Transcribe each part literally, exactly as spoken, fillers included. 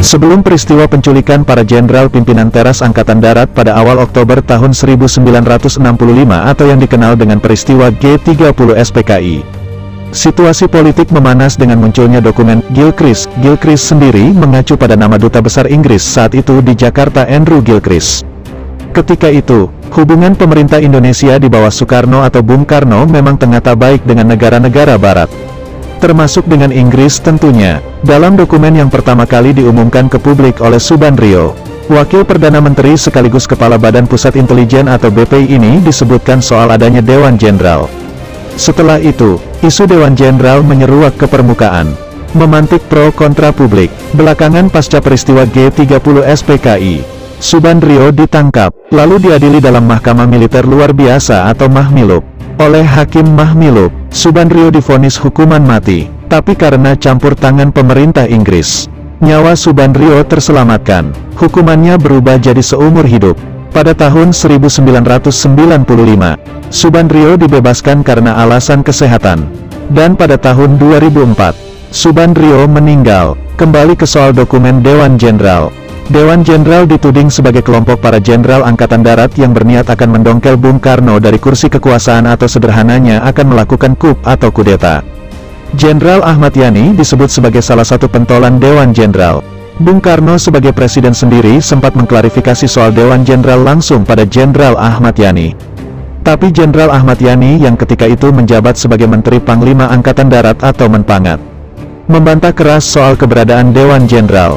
Sebelum peristiwa penculikan para jenderal pimpinan teras Angkatan Darat pada awal Oktober tahun seribu sembilan ratus enam puluh lima atau yang dikenal dengan peristiwa G tiga puluh S P K I. Situasi politik memanas dengan munculnya dokumen Gilchrist. Gilchrist sendiri mengacu pada nama Duta Besar Inggris saat itu di Jakarta, Andrew Gilchrist. Ketika itu, hubungan pemerintah Indonesia di bawah Soekarno atau Bung Karno memang tengah tak baik dengan negara-negara Barat. Termasuk dengan Inggris tentunya. Dalam dokumen yang pertama kali diumumkan ke publik oleh Subandrio, Wakil Perdana Menteri sekaligus Kepala Badan Pusat Intelijen atau B P I ini disebutkan soal adanya Dewan Jenderal. Setelah itu, isu Dewan Jenderal menyeruak ke permukaan, memantik pro kontra publik. Belakangan pasca peristiwa G tiga puluh S P K I, Subandrio ditangkap, lalu diadili dalam Mahkamah Militer Luar Biasa atau Mahmilub. Oleh Hakim Mahmilub, Subandrio divonis hukuman mati, tapi karena campur tangan pemerintah Inggris, nyawa Subandrio terselamatkan. Hukumannya berubah jadi seumur hidup. Pada tahun seribu sembilan ratus sembilan puluh lima, Subandrio dibebaskan karena alasan kesehatan. Dan pada tahun dua ribu empat, Subandrio meninggal. Kembali ke soal dokumen Dewan Jenderal. Dewan Jenderal dituding sebagai kelompok para jenderal Angkatan Darat yang berniat akan mendongkel Bung Karno dari kursi kekuasaan atau sederhananya akan melakukan coup atau kudeta. Jenderal Ahmad Yani disebut sebagai salah satu pentolan Dewan Jenderal. Bung Karno sebagai presiden sendiri sempat mengklarifikasi soal Dewan Jenderal langsung pada Jenderal Ahmad Yani. Tapi Jenderal Ahmad Yani yang ketika itu menjabat sebagai Menteri Panglima Angkatan Darat atau Menpangat, membantah keras soal keberadaan Dewan Jenderal.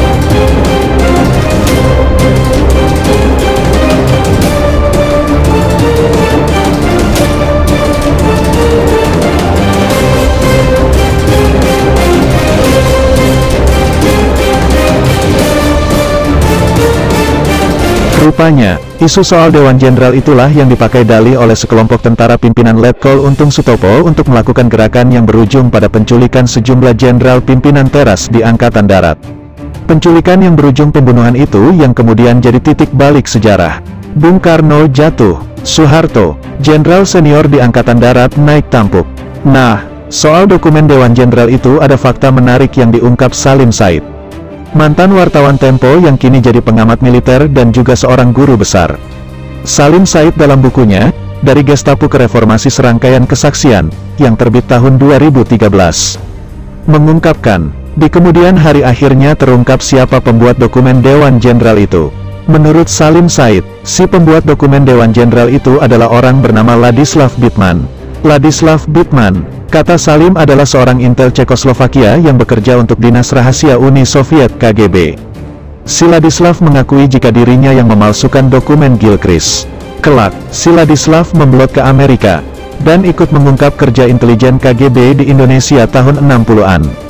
Rupanya, isu soal Dewan Jenderal itulah yang dipakai dalih oleh sekelompok tentara pimpinan Letkol Untung Sutopo untuk melakukan gerakan yang berujung pada penculikan sejumlah jenderal pimpinan teras di Angkatan Darat. Penculikan yang berujung pembunuhan itu yang kemudian jadi titik balik sejarah. Bung Karno jatuh, Soeharto, jenderal senior di Angkatan Darat naik tampuk. Nah, soal dokumen Dewan Jenderal itu ada fakta menarik yang diungkap Salim Said, mantan wartawan Tempo yang kini jadi pengamat militer dan juga seorang guru besar. Salim Said dalam bukunya, Dari Gestapo ke Reformasi Serangkaian Kesaksian, yang terbit tahun dua ribu tiga belas, mengungkapkan, di kemudian hari akhirnya terungkap siapa pembuat dokumen Dewan Jenderal itu. Menurut Salim Said, si pembuat dokumen Dewan Jenderal itu adalah orang bernama Ladislav Bittman. Ladislav Bittman, kata Salim, adalah seorang intel Cekoslovakia yang bekerja untuk Dinas Rahasia Uni Soviet K G B. Si Ladislav mengakui jika dirinya yang memalsukan dokumen Gilchrist. Kelak, si Ladislav membelot ke Amerika, dan ikut mengungkap kerja intelijen K G B di Indonesia tahun enam puluhan.